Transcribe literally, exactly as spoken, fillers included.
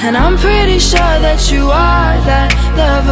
And I'm pretty sure that you are that lover